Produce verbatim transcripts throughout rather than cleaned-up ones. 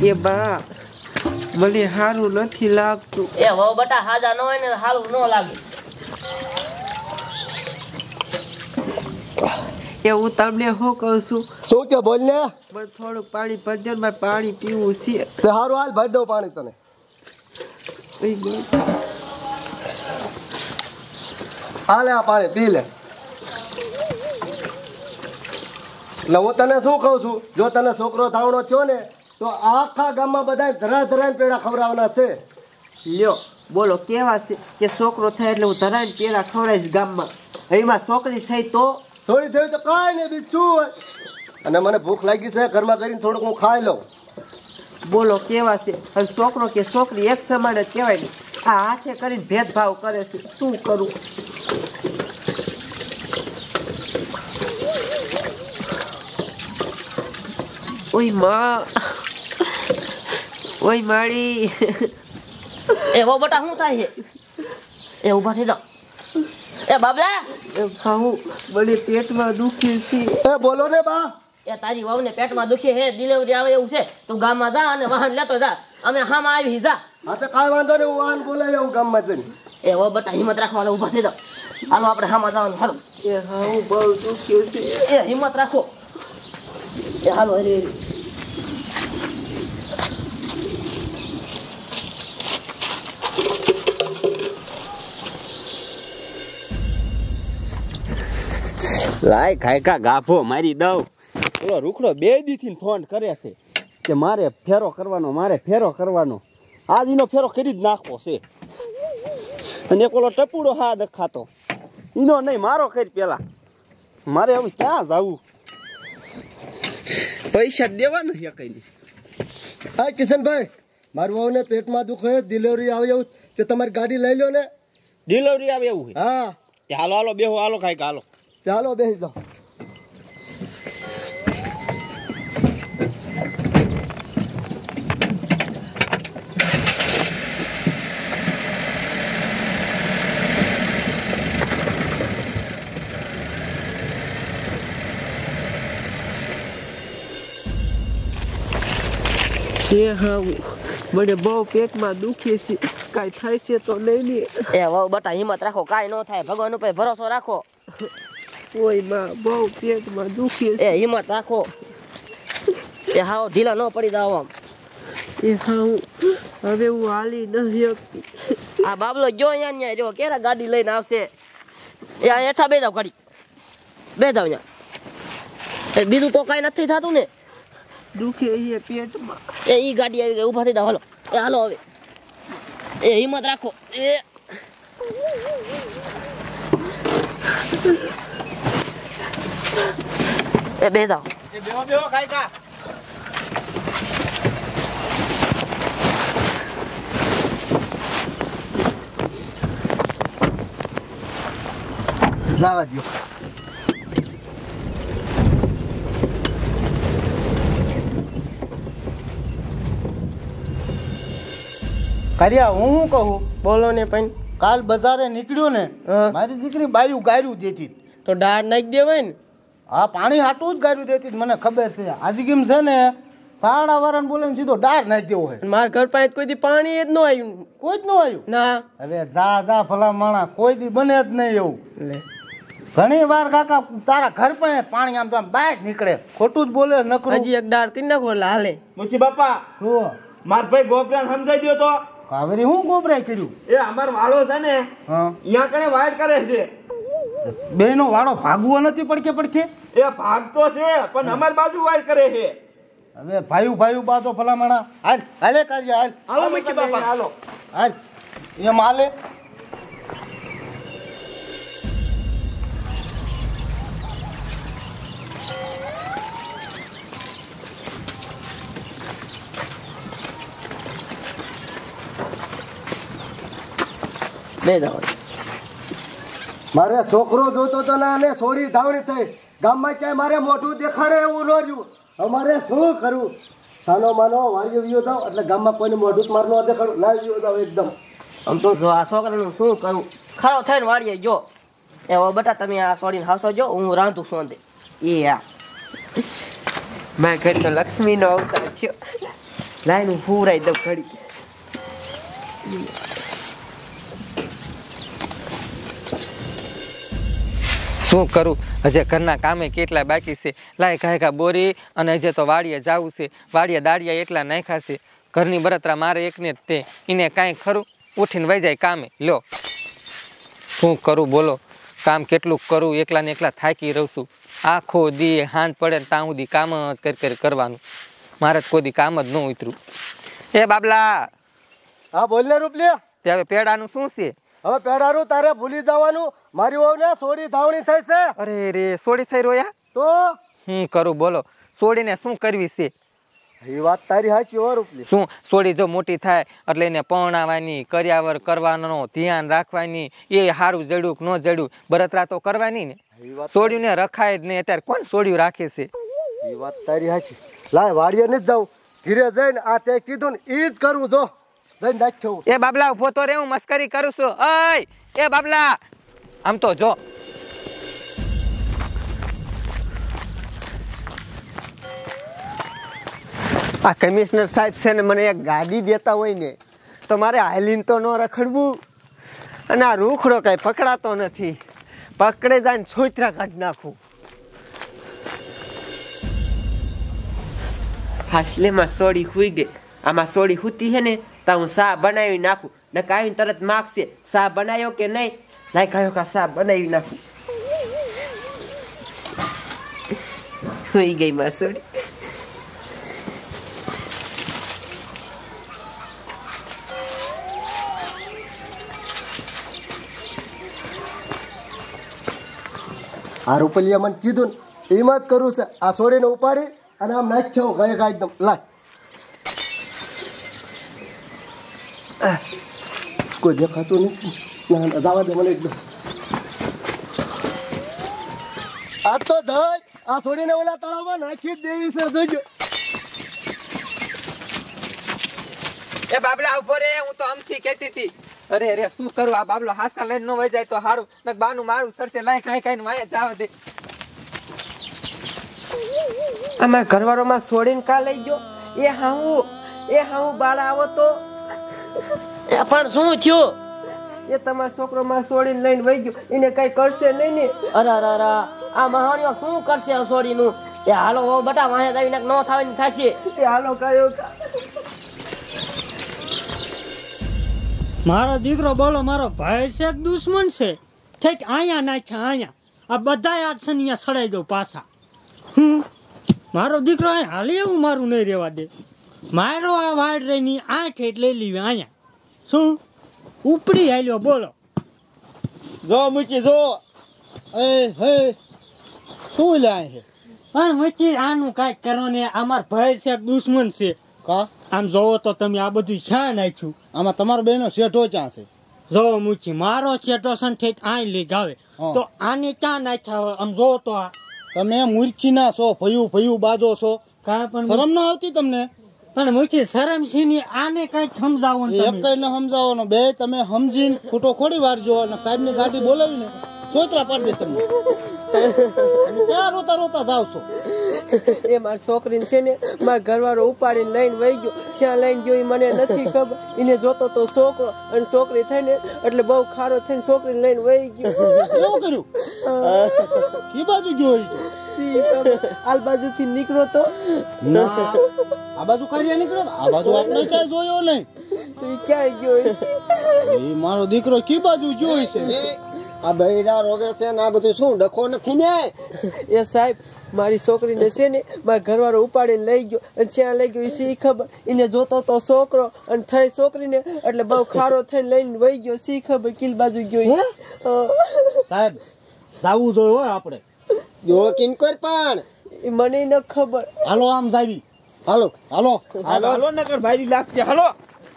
એ બા મને સારું નથી લાગતું. એ વહુ બટા હાજા ન હોય ને સારું ન લાગે. એ હું તમને શું કહું છું? શું કે બોલ ને. બસ થોડુંક પાણી ભરજો ને મારે પાણી પીવું છે. તે સારું હાલ ભરી દઉં પાણી તને. હાલે આ પાણી પી લે. એટલે હું તને શું કહું છું, જો તને છોકરો થાવણો થયો ને તો આખા ગામમાં બધા ધરા ધરાઈને પેડા ખવડાવવાના છે. લ્યો બોલો કેવા છે કે છોકરો થાય એટલે હું ધરાઈને પેડા ખવડાવીશ ગામમાં. એમાં છોકરી થઈ તો થોડી થયું તો કાંઈ નહીં બીજું શું હોય. અને મને ભૂખ લાગી છે, ઘરમાં કરીને થોડુંક હું ખાઈ લઉં. બોલો કેવા છે. અને છોકરો કે છોકરી એક સમાન જ કહેવાય ને. આ હાથે કરીને ભેદભાવ કરે છે, શું કરું? ઓય માં, ઓય માળી. એ વહુ બટા શું થાય છે? એ ઊભા થઈ જાઓ. એ બાબલા એ ખાવું મને પેટમાં દુખે છે. એ બોલો ને બા. એ તારી વહુને પેટમાં દુખે હે, ડિલિવરી આવે એવું છે, તું ગામમાં જા અને વાહન લેતો જા. અમે હામાં આવી જા. હા તો કાંઈ વાંધો નહીં, હું વાહન બોલાવી આવું ગામમાં જઈને. એ વહુ બટા હિંમત રાખવા ઊભા થઈ જાઓ. હાલો આપણે હામાં જવાનું. હાલો એ હાવું બહુ દુખે છે. એ હિંમત રાખો. એ હાલો હરી હરી. લાય ખાયકા ગાભો મારી દઉં. ઓલો રૂખડો બે દીથી ફોન કરે છે કે મારે ફેરો કરવાનો, મારે ફેરો કરવાનો. આજ એનો ફેરો કરી જ નાખવો છે. અને એક ઓલો ટપુડો હા દખાતો એનો નહીં, મારો કરી પેલા. મારે હવે ક્યાં જવું? પૈસા દેવા નહીં કઈ નહીં. હા કિશનભાઈ, મારું વહુને પેટમાં દુખે, ડિલિવરી આવે એવું તે તમારી ગાડી લઈ લો ને. ડિલિવરી આવે એવું છે? હા હાલો હાલો બેહો, હાલો ખાય હાલો. ચાલો બેસી જાઓ. એ હાવું મને બહુ પેટમાં દુખે છે, કાંઈ થાય છે તો નહીં ને. એ વહુ બટા હિંમત રાખો, કાંઈ ન થાય. ભગવાન ઉપર ભરોસો રાખો. ઓય માં બહુ પેટમાં દુખે છે. એ હિંમત રાખો. એ હાવ ઢીલા ન પડી જાવ આમ. એ હાવું હવે હું હાલી નથી શકતી. આ બાબલો જો અહીંયા ન્યા જો કેરા ગાડી લઈને આવશે. એ આ હેઠા બે જાવ ગાડી બે જાવ ન્યા. એ બીજું તો કાંઈ નથી થતું ને. દુખે એ પેટમાં. એ ઈ ગાડી આવી ગઈ, ઊભા થઈ જાવ. હાલો એ હાલો હવે. એ હિંમત રાખો. એ એ બે જાવ. એ બેહો બેહો ખાયકા. લાવા દો. કર્યા હું શું કહું? બોલો ને પણ. કાલ બજારે નીકળ્યો ને, હા. મારી દીકરી બાયું ગાયરું દેતી. તો દાળ નાખી દેવાય ને. હા પાણી હાટું જ ગાયરું દેતી, મને ખબર છે. આજે કેમ છે ને પાડા વાળાને બોલાવીને સીધો ડાળ નાખી દેવો હોય. મારા ઘર પાસે કોઈ દી પાણી જ ન આવ્યું. કોઈ જ ન આવ્યું ના. હવે જા જા ભલા માણા, કોઈ દી બને જ નહીં એવું. લે ઘણી વાર કાકા તારા ઘર પાસે પાણી આમ તો આમ બહાર નીકળે, ખોટું જ બોલે નકરું. હજી એક દાળ કરી નાખો એટલે હાલે. મુચી બાપા, શું માર ભાઈ ગોપરાને સમજાઈ દો તો. કાવેરી હું ગોબરાય કર્યું? એ અમાર વાળો છે ને હા અહીંયા કણે વાઈટ કરે છે. બે નો વાળો ભાગવો નથી પડકે પડકે. એ ભાગતો છે પણ અમારી બાજુ વાઈટ કરે છે. હવે ભાઈ ભાઈ બાતો ભલામણા હાલ હાલે કાર્ય હાલ હાલો મુચી બાપા હાલો. હાલ એમ હાલે. બે જાવ. મારે છોકરો જોતો તો ને અને સોડી ધાવણી થઈ ગામમાં ક્યાંય મારે મોઢું દેખાડે એવું ન રહ્યું. અમારે શું કરવું? સાનો માનો વાળીઓ વિયો જાવ એટલે ગામમાં કોઈને મોઢું જ માર ન દેખાડું. ના વિયો જાવ એકદમ. આમ તો જો આ છોકરાનું શું કરું? ખરો થઈને વાળીએ જો. એ હવે બટા તમે આ છોડીને હાસો જો, હું રાંધું છું અંતે. એ આ મારા ઘર તો લક્ષ્મીનો અવતાર થયો. લાઈન હું ફૂરાઈ દઉં ઘડી. શું કરું હજે ઘરના કામે કેટલા બાકી છે. લાય કાંઈ કા બોરી અને હજે તો વાડીએ જવું છે. વાડીએ દાડિયા એટલા નાખ્યા છે. ઘરની બળતરા મારે એકને જ તે એને કાંઈ ખરું ઉઠીને વહી જાય કામે. લ્યો શું કરું બોલો, કામ કેટલું કરું, એકલા ને એકલા થાકી રહું છું. આખો દી હાંજ પડે ને ત્યાં સુધી કામ જ કરી કરી કરવાનું. મારે જ કોઈ દી કામ જ ન ઉતર્યું. એ બાબલા, હા બોલ ને રૂપલી. તે હવે પેડાનું શું છે? હવે પેડારું તારે ભૂલી જવાનું. મારી વહુ ને સોડી ધાવણી થઈ છે. અરે રે, સોડી થઈ રોયા તો હું કરું બોલો, સોડીને શું કરવી છે? એ વાત તારી સાચી હો રૂપલી. શું સોડી જો મોટી થાય એટલે એને પરણાવવાની, કર્યાવર કરવાનો, ધ્યાન રાખવાની, એ સારું જડ્યું કે ન જડ્યું, બળતરા તો કરવાની ને. સોડ્યું ને રખાય જ નહીં. અત્યારે કોણ સોડ્યું રાખે છે? એ વાત તારી સાચી. લાય વાડીએ નથી જાઉં, ઘીરે જઈને આ તે કીધું ને ઈ જ કરવું. જો જઈને નાખ. એ બાબલા ઉભો તો રે, હું મસ્કરી કરું છું. અય એ બાબલા, આમ તો જો. આ કમિશનર સાહેબ છે ને મને એક ગાડી દેતા હોય ને તો મારે હાલીને તો ન રખડવું. અને આ રૂખડો કાંઈ પકડાતો નથી, પકડે જાય ને છોતરા કાઢી નાખું. હાસલેમાં સોડી હુઈ ગઈ. આમાં સોડી હુતી છે ને તો હું સા બનાવી નાખું. ને કાવીને તરત માગશે સા બનાવ્યો કે નહીં. લાય કયો કા સા બનાવી નાખું. હુઈ ગઈ માં સોડી. આ રૂપલિયા મને કીધું ને એમ જ કરવું છે. આ સોડીને ઉપાડી અને આમ નાખ છો ગાય કા એકદમ. લાય કોઈ દેખાતું નથી. ના ના જવા દે મને એકદમ. આ તો ધજ આ સોડીને ઓલા તળાવમાં નાખી જ દેવી છે. જોજો. એ બાબલા ઉભો રે, હું તો આમથી કહેતી હતી. અરે અરે શું કરું, આ બાબલો હાસકા લઈને ન વહી જાય તો સારું. નક બાનું મારું સરસે લાય ખાઈ ખાઈને વાયા જવા દે. અમારા ઘરવાળોમાં સોડીને કા લઈ ગયો? એ હાઉ એ હાઉ બાળા આવો તો. એ પણ શું થયું? એ તમારો છોકરો માં સોડીને લઈને વહી ગયો. એને કઈ કરશે નહીં ને? અરે અરે અરે, આ મહાણીઓ શું કરશે સોડીનું? એ હાલો હો બટા, વાહે આવીને ન થવાની થશે. એ હાલો કયો કા. મારો દીકરો બોલો, મારો ભાઈ છે કે દુશ્મન છે? ઠીક અહીંયા નાખ્યા અહીંયા. આ બધા યાદ છે ને અહીંયા સડાઈ દઉં પાછા. હમ મારો દીકરો અહીં હાલી એવું મારું નહીં રહેવા દે. મારો આ વાડ રહીની આઠ એટલે લીવે અહીંયા. શું ઉપડી હાલ્યો બોલો? જો મૂકી જો. એ હે શું લે છે? પણ મૂકી આનું કાંઈક કરો ને. અમાર ભાઈ છે કે દુશ્મન છે? કા આમ જોવો તો તમે આ બધું શા નાખ્યું? આમાં તમારો બેનો શેઠો ક્યાં છે? જો મૂકી મારો શેઠો છે ઠેક આઈ લઈ ગાવે તો આને ક્યાં નાખ્યા હોય? આમ જોવો તો આ તમે મૂર્ખી ના છો, ભયું ભયું બાજો છો. કાંઈ પણ શરમ ના આવતી તમને? પણ મૂકી શરમ છે ની. આને કઈક સમજાવો ને એક કઈ ને સમજાવવાનો. બે તમે સમજીને ખોટો ખોડી વારજો અને સાહેબ ની ગાડી બોલાવીને સોતરા પાડી દે તમને. ક્યાં રોતા રોતા જાવ છો? એ મારી છોકરીને છે ને મારા ઘરવાળો ઉપાડીને લઈને વહી ગયો. શ્યાં લઈને ગયો એ મને નથી ખબર. એને જોતો તો છોકરો અને છોકરી થઈને એટલે બહુ ખારો થઈને છોકરીને લઈને વહી ગયો. એવું કર્યું? કી બાજુ ગયો? સી ખબર. આલ બાજુથી નીકળો તો ના, આ બાજુ કાર્ય નીકળ્યો. આ બાજુ આપણે ચાય જોયો નહીં. તો એ ક્યાં ગયો છે? એ મારો દીકરો કી બાજુ જોઈ છે? આ બૈરા રોગે છે ને આ બધું શું ડખો નથી ને? એ સાહેબ મારી છોકરીને છે ને મારા ઘરવાળો ઉપાડીને લઈ ગયો. અને ત્યાં લઈ ગયો એ સી ખબર. એને જોતો તો છોકરો અને થઈ છોકરીને એટલે બહુ ખારો થઈને લઈને વહી ગયો. સી ખબર કિલ બાજુ ગયો. સાહેબ જાવું જોઈએ હોય આપણે. જો કિનકોર પણ એ મને ન ખબર. હાલો આમ જાવી. હાલો હાલો હાલો હાલો નકર ભાઈ લાગશે. હાલો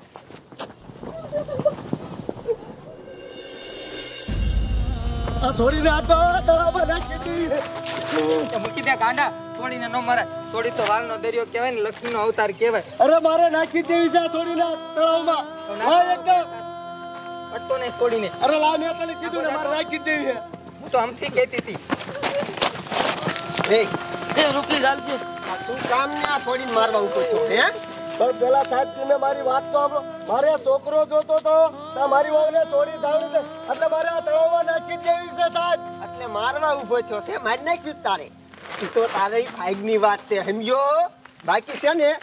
આ સોડીને આ તો તળાવમાં નાખી દીધી. મૂકી દે ગાંડા, સોડીને ન મરાય. સોડી તો વાલનો દરિયો કહેવાય ને, લક્ષ્મીનો અવતાર કહેવાય. અરે મારે નાખી દેવી છે આ સોડીને તળાવમાં. હા એકદમ અટતો નહીં સોડીને. અરે લા મેં તને કીધું ને મારે નાખી દેવી છે. હું તો આમથી કહેતી હતી. એ એ રૂપલી ચાલજે. આ શું કામ ને આ છોડીને મારવા ઉપર છો? હે પણ પેલા સાહેબ તમે મારી વાત તો સાંભળો. મારે છોકરો જોતો તો તો મારી વહુને છોડી ધાવણી છે એટલે મારે આ તળાવમાં નાખી દેવી છે સાહેબ. એટલે મારવા ઊભો થયો છે, મારી નાખ્યું તારે. ઈ તો તારે ભાગની વાત છે, સમજો. બાકી છે ને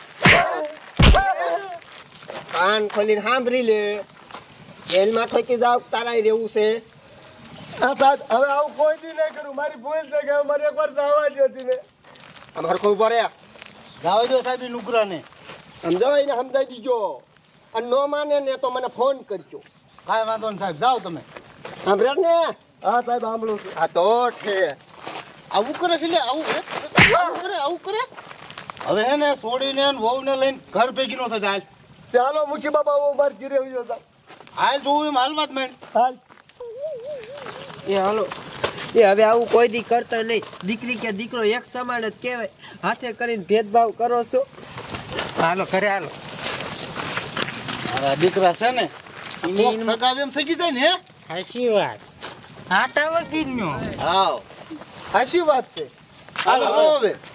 કાન ખોલીને સાંભળી લે. જેલમાં ઠોકી જાવ તારા રહેવું છે. હા સાહેબ હવે આવું કોઈ દી નહીં કરું. મારી ભૂલ છે કે મારે એકવાર જવા દો તમે. અમારે કોઈ ઉભો રહ્યા જાવ દો સાહેબ નુકરાને. સમજાવો એને સમજાવી દીજો. અને ન માને ને તો મને ફોન કરજો. કાંઈ વાંધો નહીં સાહેબ, જાઓ તમે. સાંભળ્યા ને? હા સાહેબ સાંભળું છું. હા તો ઠે આવું કરે છે લે, આવું કરે આવું કરે આવું કરે. હવે હે ને છોડીને ને વહુને લઈને ઘર ભેગી નો થતા. હાલ ચાલો મુખી બાબા હું મારી ઘરે આવી જાઉં સાહેબ. હાલ જોવું એમ હાલવા જ મેં. હાલ એ હાલો એ હવે આવું કોઈ દી કરતા નહીં. દીકરી કે દીકરો એક સમાન જ કહેવાય. હાથે કરીને ભેદભાવ કરો છો. હાલો ઘરે હાલો. મારા દીકરા છે ને કોક સગાવે એમ થઈ જાય ને. હે સાચી વાત. આટા વગીરનો. હા સાચી વાત છે. હાલો હવે